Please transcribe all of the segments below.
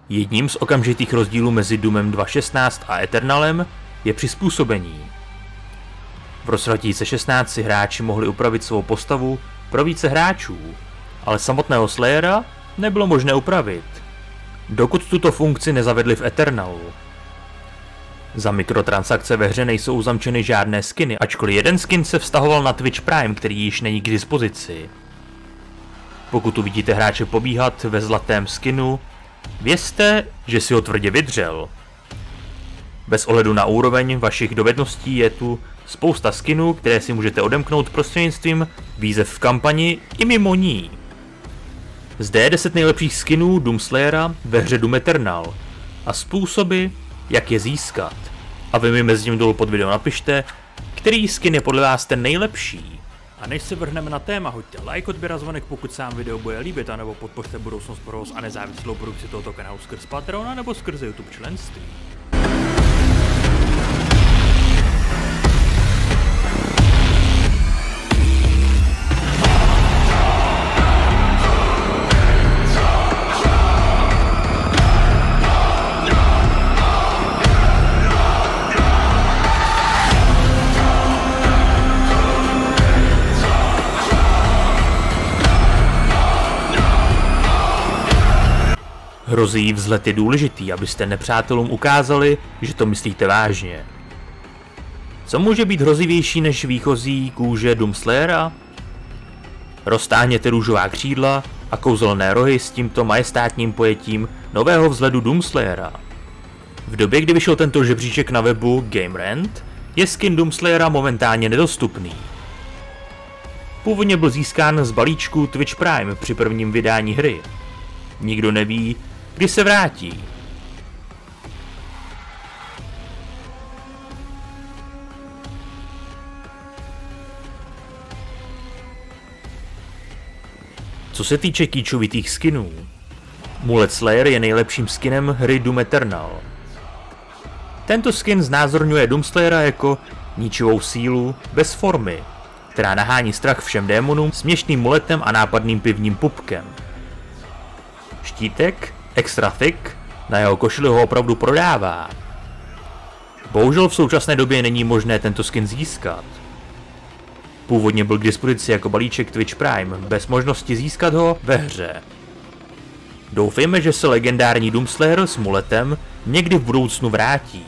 Jedním z okamžitých rozdílů mezi Doomem 2.16 a Eternalem je přizpůsobení. V roce 2016 si hráči mohli upravit svou postavu pro více hráčů, ale samotného Slayera nebylo možné upravit, dokud tuto funkci nezavedli v Eternalu. Za mikrotransakce ve hře nejsou zamčeny žádné skiny, ačkoliv jeden skin se vztahoval na Twitch Prime, který již není k dispozici. Pokud uvidíte hráče pobíhat ve zlatém skinu, vězte, že si ho tvrdě vydřel. Bez ohledu na úroveň vašich dovedností je tu spousta skinů, které si můžete odemknout prostřednictvím výzev v kampani i mimo ní. Zde je 10 nejlepších skinů Doomslayera ve hře Doom Eternal a způsoby, jak je získat. A vy mi mezi ním dolů pod video napište, který skin je podle vás ten nejlepší. A než se vrhneme na téma, hoďte like, odběr a zvonek, pokud se vám video bude líbit, anebo podpořte budoucnost provoz a nezávislou produkci tohoto kanálu skrz Patreon nebo skrze YouTube členství. Hrozí vzlet je důležitý, abyste nepřátelům ukázali, že to myslíte vážně. Co může být hrozivější než výchozí kůže Doomslayera? Roztáhněte růžová křídla a kouzelné rohy s tímto majestátním pojetím nového vzhledu Doomslayera. V době, kdy vyšel tento žebříček na webu GameRant, je skin Doomslayera momentálně nedostupný. Původně byl získán z balíčku Twitch Prime při prvním vydání hry. Nikdo neví, kdy se vrátí. Co se týče kýčovitých skinů, Mullet Slayer je nejlepším skinem hry Doom Eternal. Tento skin znázorňuje Doomslayera jako ničivou sílu bez formy, která nahání strach všem démonům směšným muletem a nápadným pivním pupkem. Štítek, extra thick, na jeho košili ho opravdu prodává. Bohužel v současné době není možné tento skin získat. Původně byl k dispozici jako balíček Twitch Prime, bez možnosti získat ho ve hře. Doufejme, že se legendární Doomslayer s muletem někdy v budoucnu vrátí.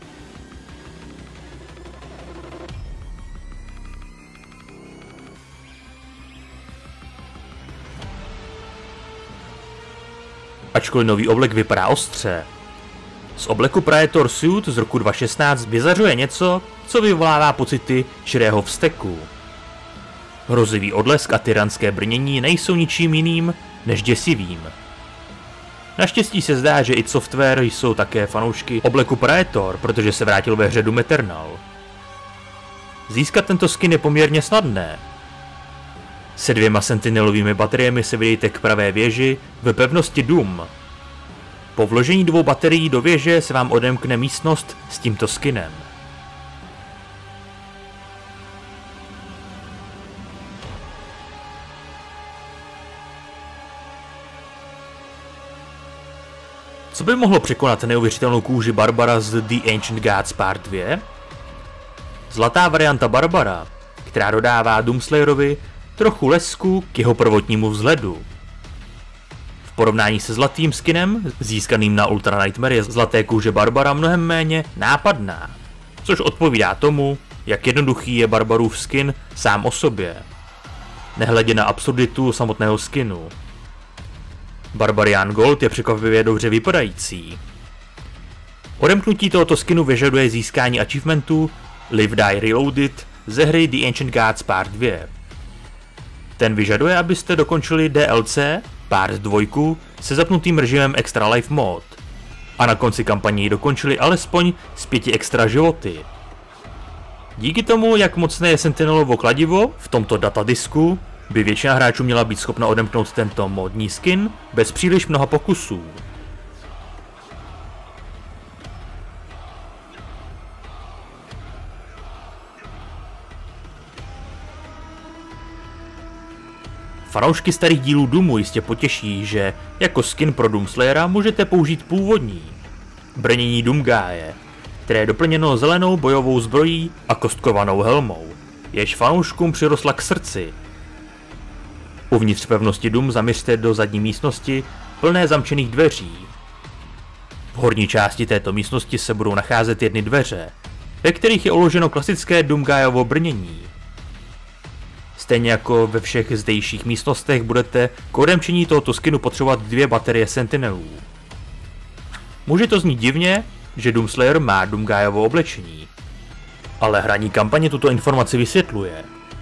Ačkoliv nový oblek vypadá ostře. Z obleku Praetor Suit z roku 2016 vyzařuje něco, co vyvolává pocity čirého vzteku. Hrozivý odlesk a tyranské brnění nejsou ničím jiným než děsivým. Naštěstí se zdá, že id Software jsou také fanoušky obleku Praetor, protože se vrátil ve hře Doom Eternal. Získat tento skin je poměrně snadné. Se 2 sentinelovými bateriemi se vydejte k pravé věži ve pevnosti Doom. Po vložení 2 baterií do věže se vám odemkne místnost s tímto skinem. Co by mohlo překonat neuvěřitelnou kůži Barbara z The Ancient Gods Part 2? Zlatá varianta Barbara, která dodává Doomslayerovi trochu lesku k jeho prvotnímu vzhledu. V porovnání se zlatým skinem, získaným na Ultra Nightmare, je zlaté kůže Barbara mnohem méně nápadná, což odpovídá tomu, jak jednoduchý je Barbarův skin sám o sobě, nehledě na absurditu samotného skinu. Barbarian Gold je překvapivě dobře vypadající. Odemknutí tohoto skinu vyžaduje získání achievementu Live Die Reloaded ze hry The Ancient Gods Part 2. Ten vyžaduje, abyste dokončili DLC Part 2 se zapnutým režimem Extra Life Mode a na konci kampaní dokončili alespoň z 5 extra životy. Díky tomu, jak mocné je Sentinelovo kladivo v tomto datadisku, by většina hráčů měla být schopna odemknout tento módní skin bez příliš mnoha pokusů. Fanoušky starých dílů Doomu jistě potěší, že jako skin pro Doomslayera můžete použít původní brnění Doomguye, které je doplněno zelenou bojovou zbrojí a kostkovanou helmou, jež fanouškům přirostla k srdci. Uvnitř pevnosti Doom zaměřte do zadní místnosti plné zamčených dveří. V horní části této místnosti se budou nacházet jedny dveře, ve kterých je uloženo klasické Doomguyovo brnění. Stejně jako ve všech zdejších místnostech budete k odemčení tohoto skinu potřebovat 2 baterie Sentinelů. Může to znít divně, že Doomslayer má Doomguyovo oblečení, ale hraní kampaně tuto informaci vysvětluje.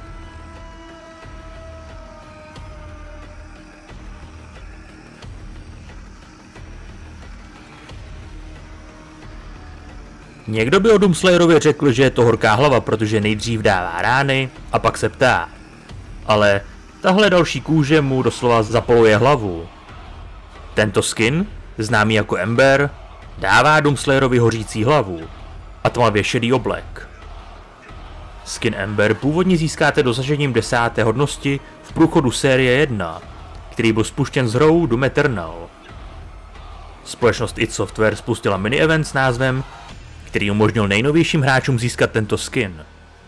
Někdo by o Doomslayerovi řekl, že je to horká hlava, protože nejdřív dává rány a pak se ptá. Ale tahle další kůže mu doslova zapoluje hlavu. Tento skin, známý jako Ember, dává Doomslayerovi hořící hlavu a tmavě šedý oblek. Skin Ember původně získáte dosažením 10. hodnosti v průchodu série 1, který byl spuštěn s hrou Doom Eternal. Společnost id Software spustila mini-event s názvem, který umožnil nejnovějším hráčům získat tento skin.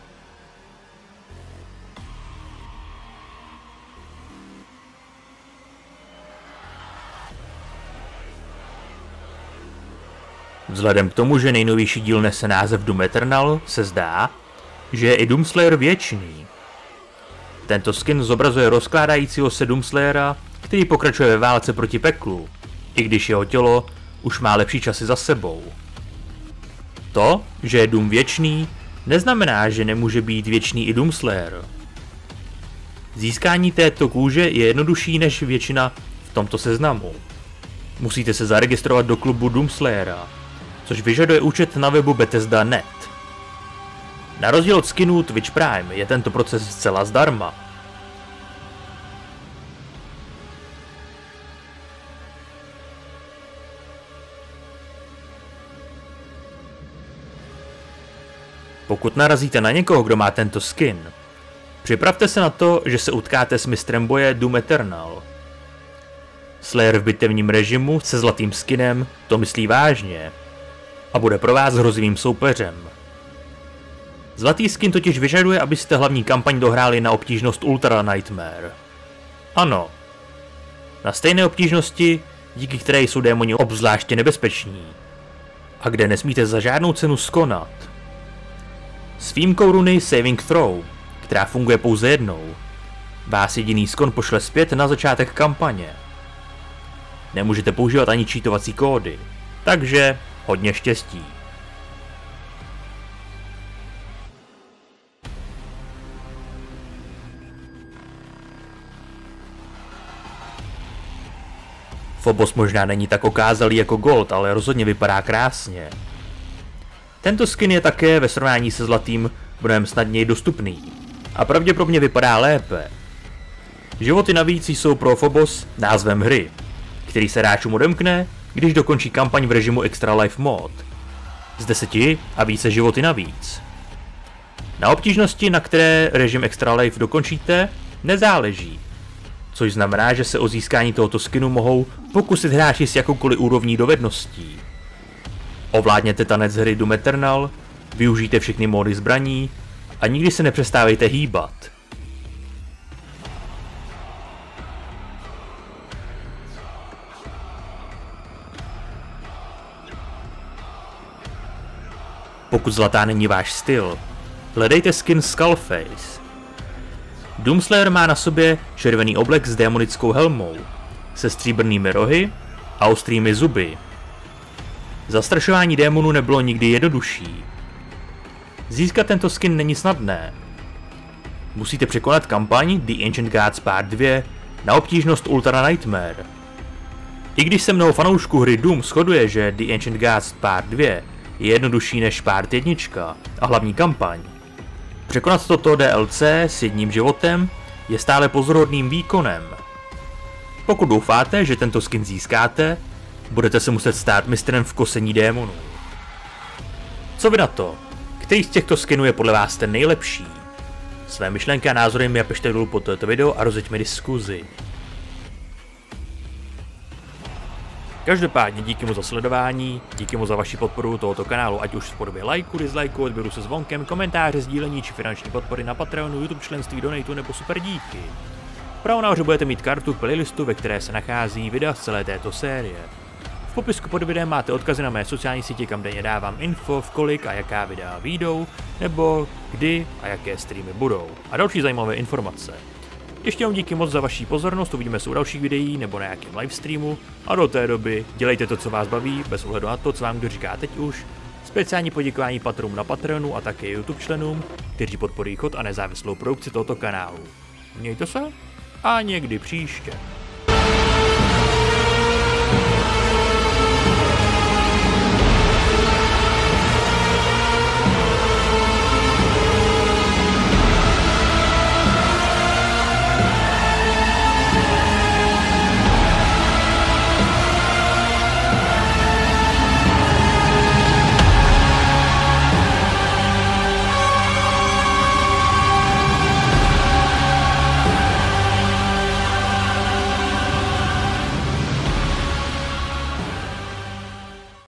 Vzhledem k tomu, že nejnovější díl nese název Doom Eternal, se zdá, že je i Doomslayer věčný. Tento skin zobrazuje rozkládajícího se Doomslayera, který pokračuje ve válce proti peklu, i když jeho tělo už má lepší časy za sebou. To, že je Doom věčný, neznamená, že nemůže být věčný i Doomslayer. Získání této kůže je jednodušší než většina v tomto seznamu. Musíte se zaregistrovat do klubu Doomslayera, což vyžaduje účet na webu Bethesda.net. Na rozdíl od skinů Twitch Prime je tento proces zcela zdarma. Pokud narazíte na někoho, kdo má tento skin, připravte se na to, že se utkáte s mistrem boje Doom Eternal. Slayer v bitevním režimu se zlatým skinem to myslí vážně a bude pro vás hrozivým soupeřem. Zlatý skin totiž vyžaduje, abyste hlavní kampaň dohráli na obtížnost Ultra Nightmare. Ano, na stejné obtížnosti, díky které jsou démoni obzvláště nebezpeční a kde nesmíte za žádnou cenu skonat. S výjimkou runy Saving Throw, která funguje pouze jednou, vás jediný skon pošle zpět na začátek kampaně. Nemůžete používat ani cheatovací kódy, takže hodně štěstí. Phobos možná není tak okázalý jako Gold, ale rozhodně vypadá krásně. Tento skin je také ve srovnání se zlatým mnohem snadněji dostupný a pravděpodobně vypadá lépe. Životy navíc jsou pro Phobos názvem hry, který se hráčům odemkne, když dokončí kampaň v režimu Extra Life Mod. Z 10 a více životy navíc. Na obtížnosti, na které režim Extra Life dokončíte, nezáleží, což znamená, že se o získání tohoto skinu mohou pokusit hráči s jakoukoliv úrovní dovedností. Ovládněte tanec hry Doom Eternal, využijte všechny módy zbraní a nikdy se nepřestávejte hýbat. Pokud zlatá není váš styl, hledejte skin Skullface. Doomslayer má na sobě červený oblek s démonickou helmou, se stříbrnými rohy a ostrými zuby. Zastrašování démonů nebylo nikdy jednodušší. Získat tento skin není snadné. Musíte překonat kampaň The Ancient Gods Part 2 na obtížnost Ultra Nightmare. I když se mnoho fanoušků hry Doom shoduje, že The Ancient Gods Part 2 je jednodušší než Part 1 a hlavní kampaň, překonat toto DLC s jedním životem je stále pozoruhodným výkonem. Pokud doufáte, že tento skin získáte, budete se muset stát mistrem v kosení démonů. Co vy na to? Který z těchto skinů je podle vás ten nejlepší? Své myšlenky a názory mi napište dolů pod toto video a rozjeďme diskuzi. Každopádně díky mu za sledování, díky mu za vaši podporu tohoto kanálu, ať už v podobě lajku, dislajku, odběru se zvonkem, komentáře, sdílení či finanční podpory na Patreonu, YouTube členství, donatu nebo super díky. Vpravo nahoře budete mít kartu k playlistu, ve které se nachází videa z celé této série. V popisku pod videem máte odkazy na mé sociální sítě, kam denně dávám info, v kolik a jaká videa vyjdou, nebo kdy a jaké streamy budou, a další zajímavé informace. Ještě vám díky moc za vaši pozornost, uvidíme se u dalších videí nebo na nějakém livestreamu a do té doby dělejte to, co vás baví, bez ohledu na to, co vám kdo říká teď už. Speciální poděkování patronům na Patreonu a také YouTube členům, kteří podporují chod a nezávislou produkci tohoto kanálu. Mějte se a někdy příště.